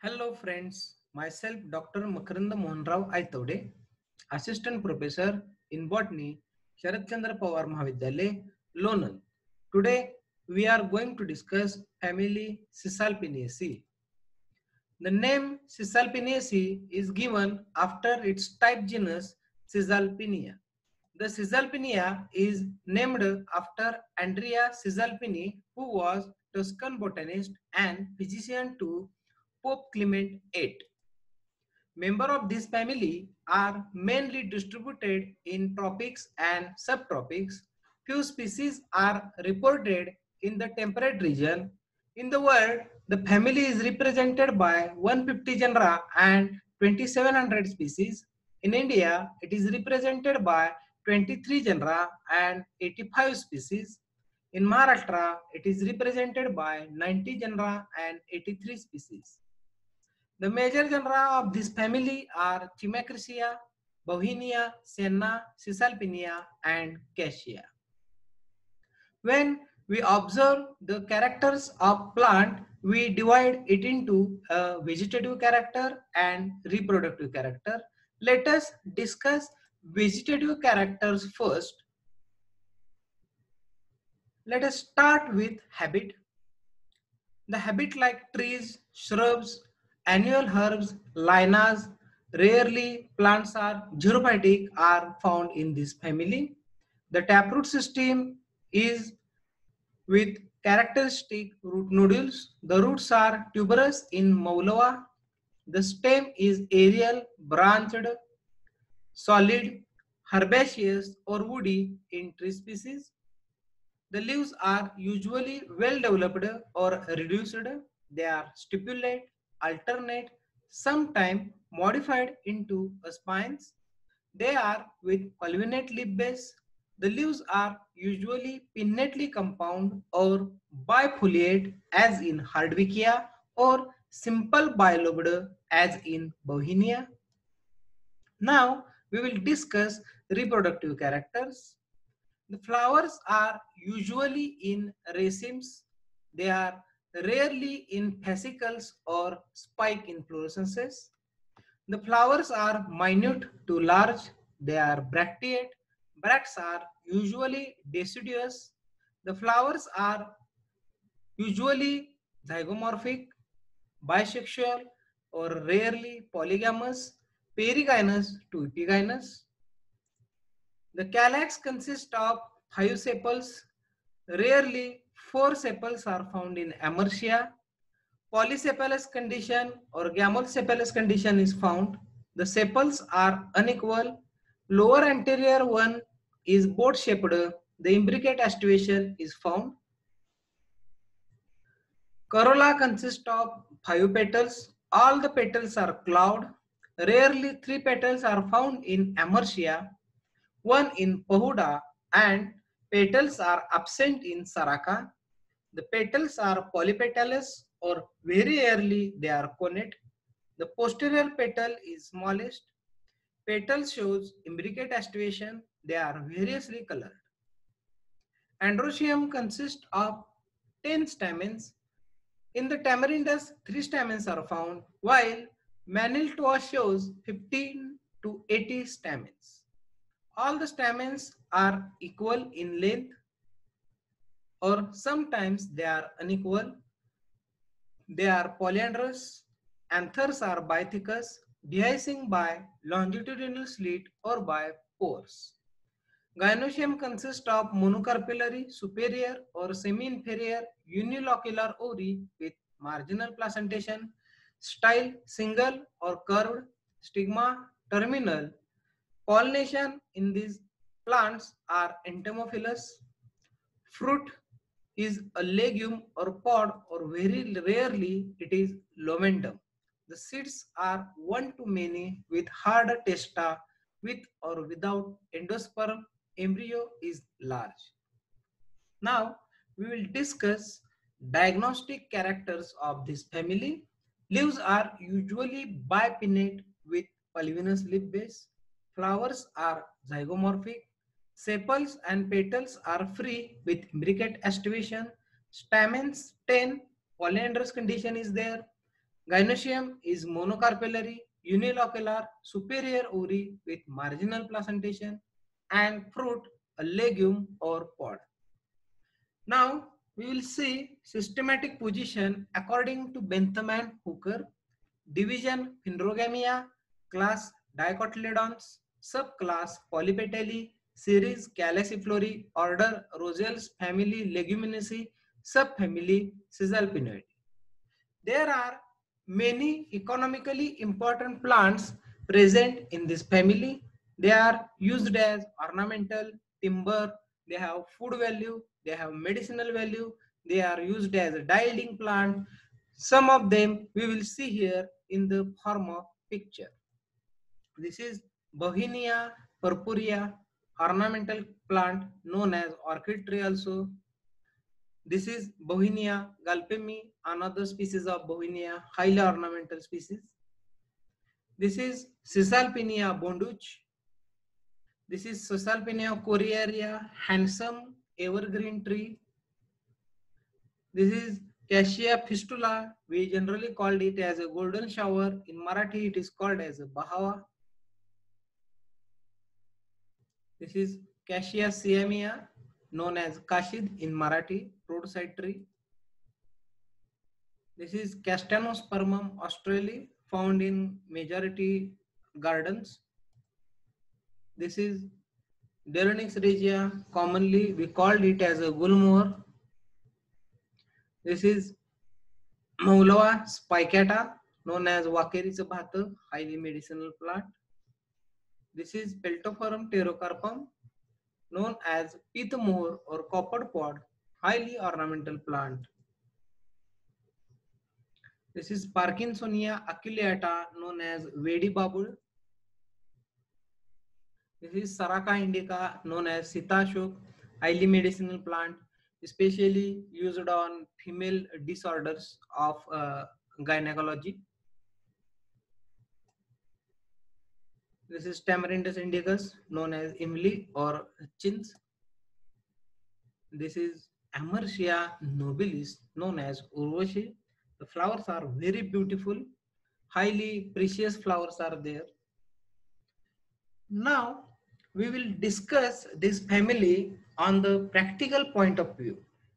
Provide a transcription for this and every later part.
Hello friends, myself Dr. Makarand Mohanrao Aitawade, Assistant Professor in Botany, Sharadchandra Pawar Mahavidyalaya, Lonand. Today we are going to discuss family Caesalpiniaceae. The name Caesalpiniaceae is given after its type genus Caesalpinia. The Caesalpinia is named after Andrea Caesalpini, who was Tuscan botanist and physician to Pope Clement VIII. Members of this family are mainly distributed in tropics and subtropics. Few species are reported in the temperate region. In the world, the family is represented by 150 genera and 2700 species. In India, it is represented by 23 genera and 85 species. In Maharashtra, it is represented by 90 genera and 83 species. The major genera of this family are Chimacrisia, Bauhinia, Senna, Caesalpinia, and Cassia. When we observe the characters of plant, we divide it into a vegetative character and reproductive character. Let us discuss vegetative characters first. Let us start with habit. The habit like trees, shrubs, annual herbs, lianas, rarely plants are xerophytic are found in this family. The taproot system is with characteristic root nodules. The roots are tuberous in Maulava. The stem is aerial, branched, solid, herbaceous or woody in tree species. The leaves are usually well developed or reduced. They are stipulate, alternate, sometimes modified into spines. They are with culminate leaf base. The leaves are usually pinnately compound or bifoliate as in Hardwickia or simple bilobed as in Bauhinia. Now we will discuss reproductive characters. The flowers are usually in racemes. They are rarely in fascicles or spike inflorescences. The flowers are minute to large. They are bracteate. Bracts are usually deciduous. The flowers are usually zygomorphic, bisexual, or rarely polygamous, perigynous to epigynous. The calyx consists of 5 sepals. Rarely, 4 sepals are found in Amercia. Polysepalous condition or gamosepalous condition is found. The sepals are unequal. Lower anterior one is boat-shaped. The imbricate aestivation is found. Corolla consists of 5 petals. All the petals are cloud. Rarely, 3 petals are found in Amercia, one in Pahuda, and petals are absent in Saraka. The petals are polypetalous or very rarely they are connate. The posterior petal is smallest. Petal shows imbricate aestivation. They are variously colored. Androecium consists of 10 stamens. In the Tamarindus, 3 stamens are found, while Maniltoa shows 15 to 80 stamens. All the stamens are equal in length or sometimes they are unequal. They are polyandrous. Anthers are bithecous, dehiscing by longitudinal slit or by pores. Gynoecium consists of monocarpellary, superior or semi-inferior unilocular ovary with marginal placentation, style single or curved, stigma terminal. Pollination in these plants are entomophilous. Fruit is a legume or pod or very rarely it is lomentum. The seeds are one to many with hard testa with or without endosperm. Embryo is large. Now we will discuss diagnostic characters of this family. Leaves are usually bipinnate with pulvinous leaf base. Flowers are zygomorphic. Sepals and petals are free with imbricate aestivation. Stamens 10, polyandrous condition is there. Gynoecium is monocarpellary, unilocular, superior ovary with marginal placentation, and fruit a legume or pod. Now we will see systematic position according to Bentham and Hooker. Division Pindrogamia, class Dicotyledons, subclass Polypetalae, series Calyciflorae, order Rosales, family Leguminosae, subfamily Caesalpiniaceae. There are many economically important plants present in this family. They are used as ornamental, timber, they have food value, they have medicinal value, they are used as a dye-yielding plant. Some of them we will see here in the form of picture. This is Bauhinia purpurea, ornamental plant known as orchid tree also. This is Bauhinia galpemi, another species of Bauhinia, highly ornamental species. This is Caesalpinia bonduch. This is Caesalpinia coriaria, handsome evergreen tree. This is Cassia fistula. We generally called it as a golden shower. In Marathi, it is called as a Bahawa. This is Cassia siamia, known as Kashid in Marathi, roadside tree. This is Castanospermum australis, found in majority gardens. This is Deronix regia, commonly we called it as a gulmohar. This is Maulava spicata, known as Wakericha bhata, highly medicinal plant. This is Peltophorum pterocarpum, known as pitmohar or copper pod, highly ornamental plant. This is Parkinsonia aculeata, known as Vedi babul. This is Saraka indica, known as Sitashok, highly medicinal plant, especially used on female disorders of gynecology. This is Tamarindus indicus, known as Imli or chintz. This is Amarcia nobilis, known as Urvashi. The flowers are very beautiful, highly precious flowers are there. Now we will discuss this family on the practical point of view.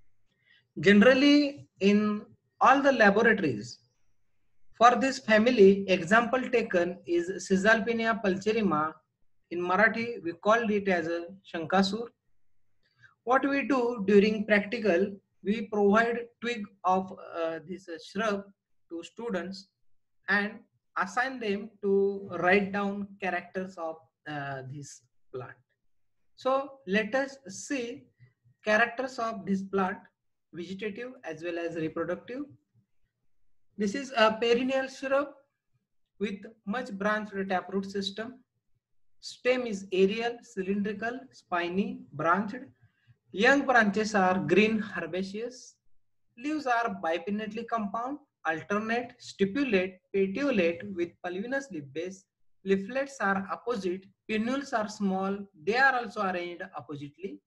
Generally, in all the laboratories, for this family, example taken is Caesalpinia pulcherrima. In Marathi, we called it as a Shankasur. What we do during practical, we provide twig of this shrub to students and assign them to write down characters of this plant. So let us see characters of this plant, vegetative as well as reproductive. This is a perennial shrub with much branched taproot system. Stem is aerial, cylindrical, spiny, branched. Young branches are green herbaceous. Leaves are bipinnately compound, alternate, stipulate, petiolate with pulvinous leaf base. Leaflets are opposite, pinnules are small, they are also arranged oppositely.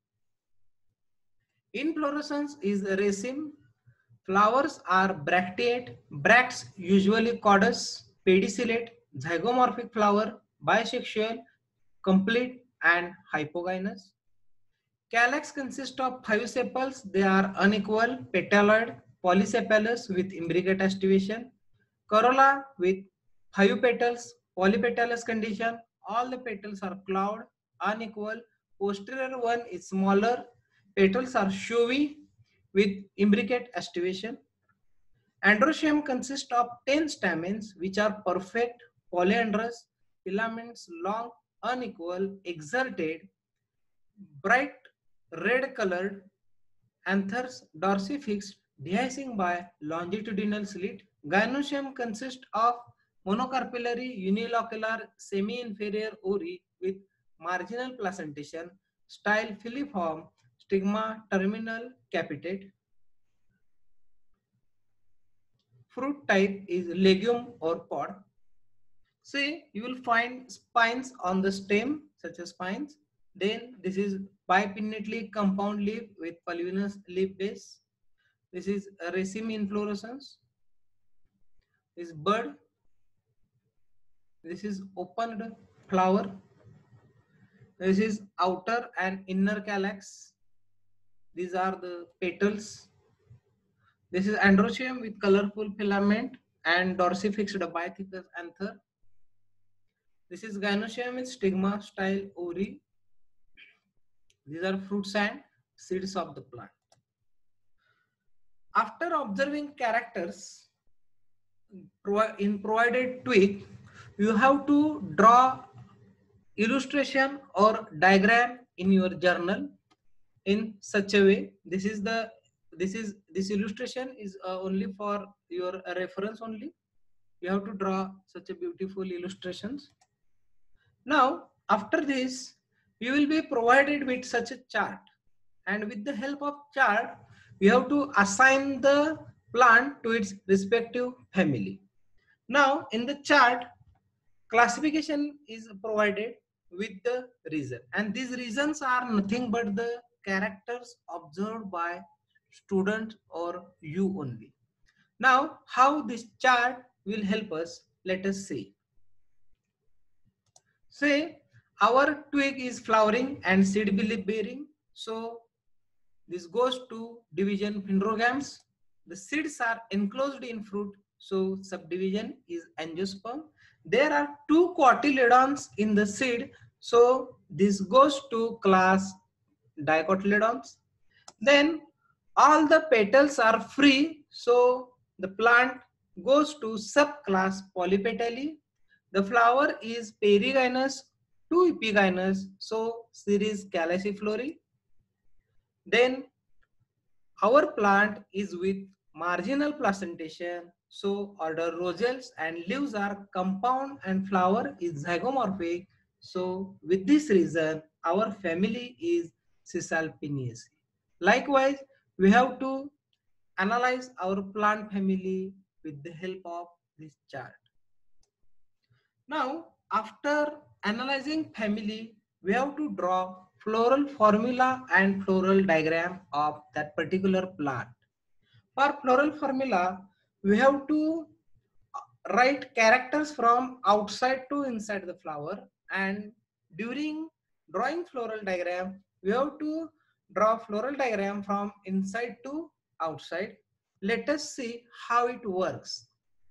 Inflorescence is raceme. Flowers are bracteate, bracts usually cordous, pedicellate, zygomorphic flower, bisexual, complete and hypogynous. Calyx consists of 5 sepals. They are unequal, petaloid, polysepalous with imbricate aestivation. Corolla with 5 petals, polypetalous condition. All the petals are clawed, unequal. Posterior one is smaller. Petals are showy with imbricate aestivation. Androecium consists of 10 stamens which are perfect, polyandrous, filaments long, unequal, exerted, bright red colored, anthers dorsifixed, dehiscing by longitudinal slit. Gynoecium consists of monocarpellary unilocular semi-inferior ovary with marginal placentation, style filiform, stigma terminal capitate. Fruit type is legume or pod. See, you will find spines on the stem, such as spines. Then this is bipinnately compound leaf with pulvinous leaf base. This is a raceme inflorescence. is bud. This is opened flower. This is outer and inner calyx. These are the petals. This is androecium with colorful filament and dorsifixed bifickous anther. This is gynoecium with stigma style ovary. These are fruits and seeds of the plant. After observing characters in provided twig, you have to draw illustration or diagram in your journal in such a way. This illustration is only for your reference only. You have to draw such a beautiful illustrations. Now after this, you will be provided with such a chart, and with the help of chart you have to assign the plant to its respective family. Now in the chart, classification is provided with the reason, and these reasons are nothing but the characters observed by student or you only. Now how this chart will help us, let us see. Say our twig is flowering and seed bearing, so this goes to division phylogams. The seeds are enclosed in fruit, so subdivision is angiosperm. There are two cotyledons in the seed, so this goes to class dicotyledons. Then all the petals are free, so the plant goes to subclass polypetally. The flower is perigynous to epigynous, so series calyciflory. Then our plant is with marginal placentation, so order roselles, and leaves are compound and flower is zygomorphic. So with this reason, our family is Caesalpiniaceae. Likewise, we have to analyze our plant family with the help of this chart. Now, after analyzing family, we have to draw floral formula and floral diagram of that particular plant. For floral formula, we have to write characters from outside to inside the flower, and during drawing floral diagram, we have to draw floral diagram from inside to outside. Let us see how it works.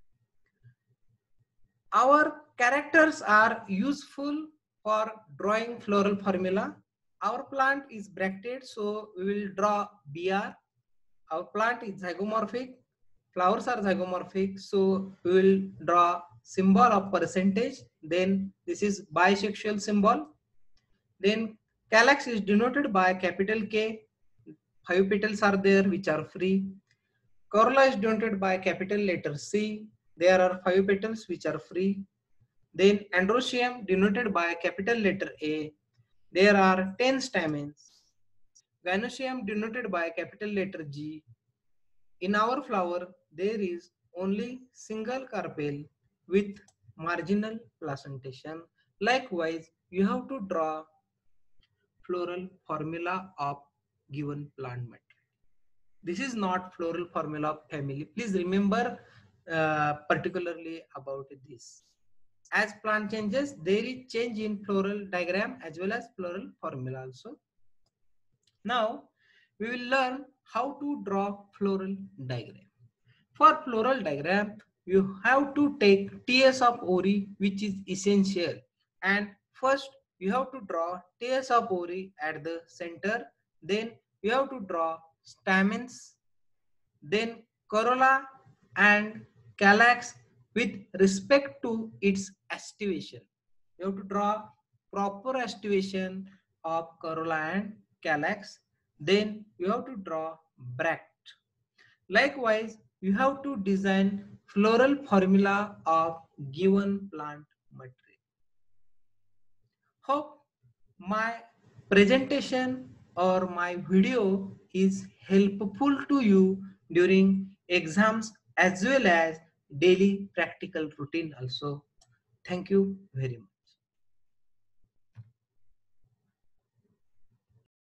Our characters are useful for drawing floral formula. Our plant is bracted, so we will draw BR. Our plant is zygomorphic. Flowers are zygomorphic, so we will draw symbol of percentage. Then this is bisexual symbol. Then calyx is denoted by capital K. 5 petals are there which are free. Corolla is denoted by capital letter C. There are 5 petals which are free. Then androecium denoted by capital letter A. There are 10 stamens. Gynoecium denoted by capital letter G. In our flower, there is only single carpel with marginal placentation. Likewise, you have to draw floral formula of given plant material. This is not floral formula of family. Please remember particularly about this. As plant changes, there is change in floral diagram as well as floral formula also. Now, we will learn how to draw floral diagram. For floral diagram, you have to take TS of ori, which is essential. And first, you have to draw TS of ori at the center. Then you have to draw stamens, then corolla and calyx with respect to its aestivation. You have to draw proper aestivation of corolla and calyx. Then you have to draw bract. Likewise, you have to design floral formula of given plant material. Hope my presentation or my video is helpful to you during exams as well as daily practical routine also. Thank you very much.